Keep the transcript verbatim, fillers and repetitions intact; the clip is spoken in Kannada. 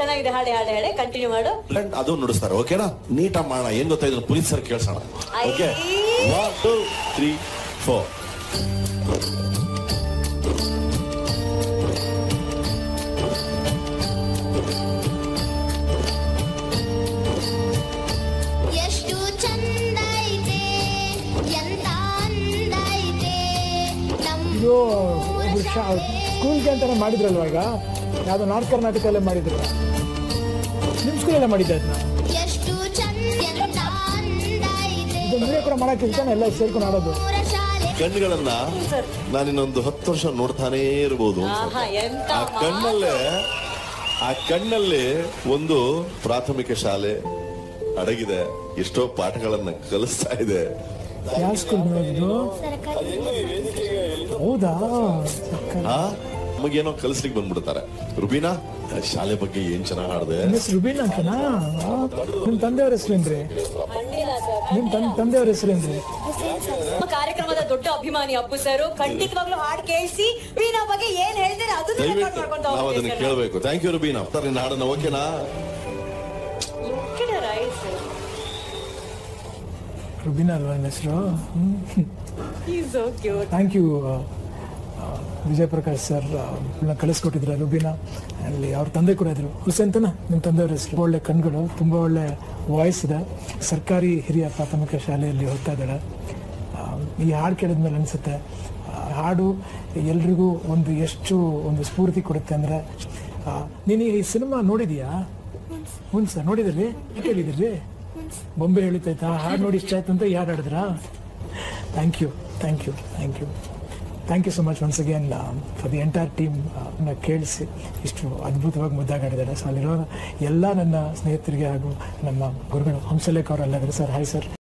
ಚೆನ್ನಾಗಿದೆ, ಹಾಡೆ ಹಾಡೆ ಹಾಡೆ ಕಂಟಿನ್ಯೂ ಮಾಡು. ಅದು ನುಡಿಸ್ತಾರೆ, ಓಕೆನಾ? ನೀಟಾಗಿ ಮಾಡೋಣ. ಏನ್ ಗೊತ್ತಾ, ಇದನ್ನ ಪೊಲೀಸರು ಕೇಳ್ಸೋಣ. Okay, one two three four. ಎಷ್ಟು ಚಂದ ಐತೆ, ಎಂತ ಅಂದ ಐತೆ ಇದು ಸ್ಕೂಲ್ಗೆ ಅಂತಾನೆ ಮಾಡಿದ್ರಲ್ವ, ಈಗ ಯಾವ್ದೋ ನಾರ್ತ್ ಕರ್ನಾಟಕಲ್ಲೇ ಮಾಡಿದ್ರು. ನಿಮ್ ಸ್ಕೂಲಲ್ಲೇ ಮಾಡಿದ್ದೆ ಅದನ್ನ. ಎಷ್ಟು ಚಂದ ಎಂತ ಅಂದ ಐತೆ ಇದು ಮುಂದೆ ಕೂಡ ಮಾಡಕ್ಕೆ ಇರ್ತಾನೆ, ಎಲ್ಲ ಸೇರ್ಕೊಂಡು ಆಡೋದು. ಕಣ್ಣುಗಳನ್ನ ನಾನು ಇನ್ನೊಂದು ಹತ್ತು ವರ್ಷ ನೋಡ್ತಾನೇ ಇರ್ಬೋದು. ಆ ಕಣ್ಣಲ್ಲೇ ಆ ಕಣ್ಣಲ್ಲಿ ಒಂದು ಪ್ರಾಥಮಿಕ ಶಾಲೆ ಅಡಗಿದೆ, ಎಷ್ಟೋ ಪಾಠಗಳನ್ನ ಕಲಿಸ್ತಾ ಇದೆ. ಯಾವ ಸ್ಕೂಲ್ ನೋಡಿದ್ರು? ಹೌದಾ? ನಮಗೇನೋ ಕಲಿಸ್ಲಿಕ್ಕೆ ಬಂದ್ಬಿಡ್ತಾರೆ. ರುಬೀನಾ, ಶಾಲೆ ಬಗ್ಗೆ ಏನ್ ಚೆನ್ನಾಗ್ ಹಾಡ್ದೆ. ರುಬೀನಾ ಅಂತನಾ? ನಿಮ್ ತಂದೆಯವ್ರ ಹೆಸರೇನ್ರಿ? ನಿಮ್ ತಂದೆಯವ್ರ ಹೆಸರೇನ್ರಿ? ಕಾರ್ಯಕ್ರಮದ ದೊಡ್ಡ ಅಭಿಮಾನಿ ಅಪ್ಪು ಸರ್. ಖಂಡಿತವಾಗ್ಲೂ ಹಾಡು ಕೇಳಿಸಿ ವೀಣಾ ಬಗ್ಗೆ ಏನ್ ಹೇಳ್ತಾರೆ ಅದನ್ನ ನಾವು ಅದನ್ನ ಕೇಳಬೇಕು. Thank you Rubina. ನಿನ್ನ ಹಾಡನ್ನ ಓಕೆನಾ? ರುಬೀನಾ ಅಲ್ವಾ ನನ್ನ ಹೆಸರು? Thank you Vijay Prakash sir, ಕಳಿಸ್ಕೊಟ್ಟಿದ್ರು ರುಬೀನಾ. ಅಲ್ಲಿ ಅವ್ರ ತಂದೆ ಕೂಡ ಇದ್ರು, ಹುಸೇನ್ ತನ ನಿಮ್ಮ ತಂದೆಯವ್ರ ಹೆಸರು. ಒಳ್ಳೆ ಕಣ್ಗಳು, ತುಂಬ ಒಳ್ಳೆ ವಾಯ್ಸ್ ಇದೆ. ಸರ್ಕಾರಿ ಹಿರಿಯ ಪ್ರಾಥಮಿಕ ಶಾಲೆಯಲ್ಲಿ ಓದ್ತಾ ಇದ್ದಾಳೆ. ಈ ಹಾಡು ಕೇಳಿದ್ಮೇಲೆ ಅನಿಸುತ್ತೆ ಹಾಡು ಎಲ್ರಿಗೂ ಒಂದು ಎಷ್ಟು ಒಂದು ಸ್ಫೂರ್ತಿ ಕೊಡುತ್ತೆ ಅಂದರೆ. ನೀನು ಈ ಸಿನಿಮಾ ನೋಡಿದೀಯಾ? ಹ್ಞೂ ಸರ್, ನೋಡಿದಿರಿ? ಕೇಳಿದಿರಿ? ಬೊಂಬೆ ಹೇಳಿತೈತಾ? ಹಾಡು ನೋಡಿ ಇಷ್ಟ ಆಯ್ತು ಅಂತ ಯಾರು ಹಾಡಿದ್ರಾ? Thank you thank you thank you thank you so much once again for the entire team. ನ ಕೇಳಿಸಿ ಇಷ್ಟು ಅದ್ಭುತವಾಗಿ ಮುದ್ದಾಗಾಡಿದ್ದಾರೆ. ಸೊ ಅಲ್ಲಿರೋ ಎಲ್ಲ ನನ್ನ ಸ್ನೇಹಿತರಿಗೆ ಹಾಗೂ ನಮ್ಮ ಗುರುಗಳು ಹಂಸಲೇಖ ಅವರೆಲ್ಲ ಇದ್ದಾರೆ. Sir hi sir.